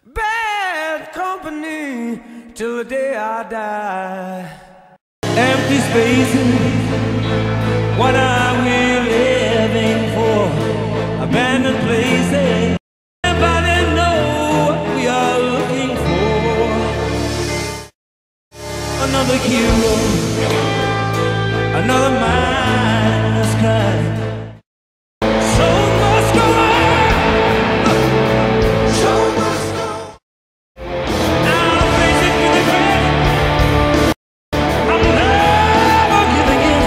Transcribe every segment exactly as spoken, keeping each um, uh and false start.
Bad company till the day I die. Empty spaces, what are we living for? Abandoned places, nobody know what we are looking for. Another hero, another mindless crime. So much go on, so much go on. Now I'm facing with the grave. I'm never giving in.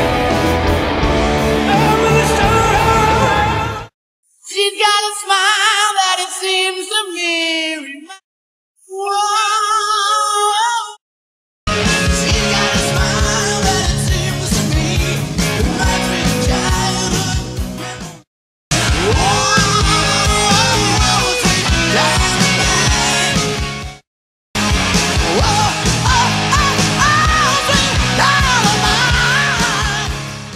I'm really sorry. She's got a smile that it seems to me. Whoa. She's got a smile that it seems to me reminds me of childhood. Whoa, sweet Diane. Whoa, oh, oh, oh, sweet Diane.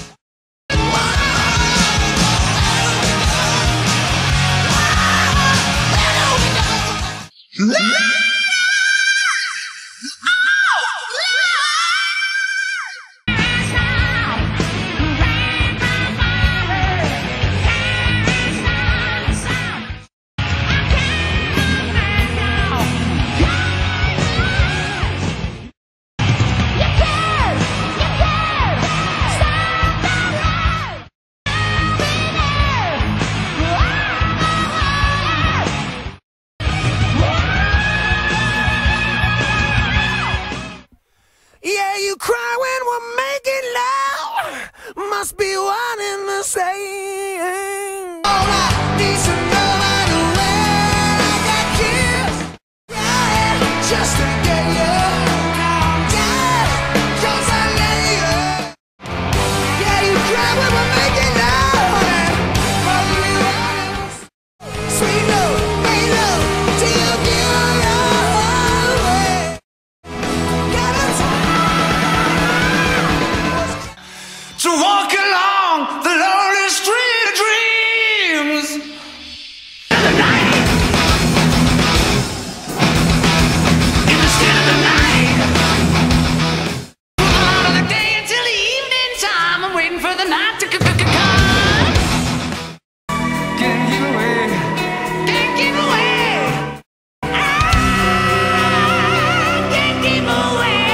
Yeah, you cry when we're making love. Must be one in the same. All I need to know right away, I got kids. Yeah, just to get you. Yeah, 'cause I love you. Yeah, you cry when we're making love. Must be one in the same. Sweet love, ain't love, till you give your heart away. To walk along the lonely street of dreams. In the night, in the still of the night. Out of the day until the evening time, I'm waiting for the night to come. Can't keep away, can't keep away. I can't keep away.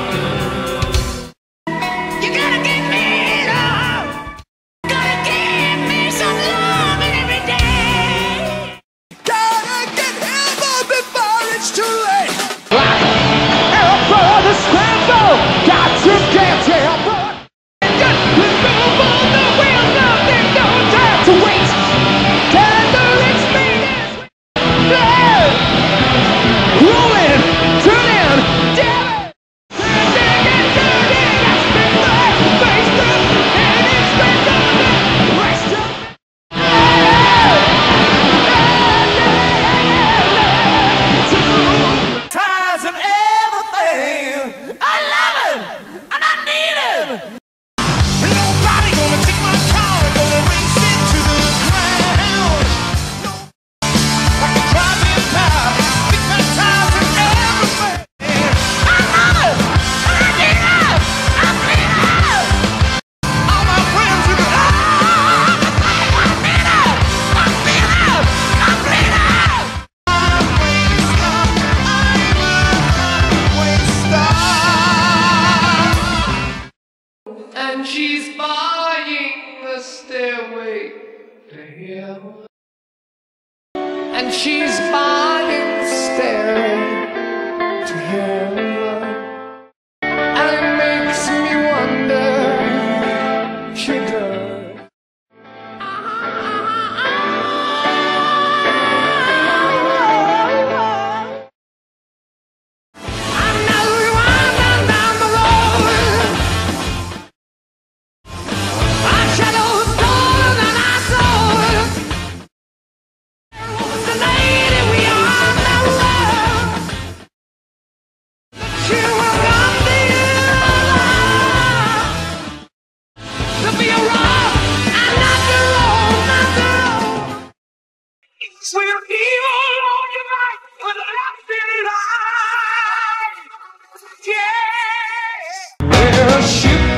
You gotta give me love. Gotta give me some loving every day. Gotta get help up before it's too late. Help for the scramble. Got to get help. Just let go for the wheels. Nothing, no time to wait. Tender its speed is blood. Rolling, turning, damn it. Turning and turning. That's been the face up. And it's been the rest of ties and everything. I love it and I need it. Nobody gonna take my car and gonna race it to the ground. No, like a driving power. Big fat ties and everything. I love it and I need it. I need it. All my friends are good. I need it. I need it. I need it. And she's buying the stairway to heaven. And she's buying the stairway to heaven. And it makes me wonder, she does. I know you are down the road. Our shadows taller than our soul. There was the lady we are. We'll be all your life with laughing life. Yeah. We'll shoot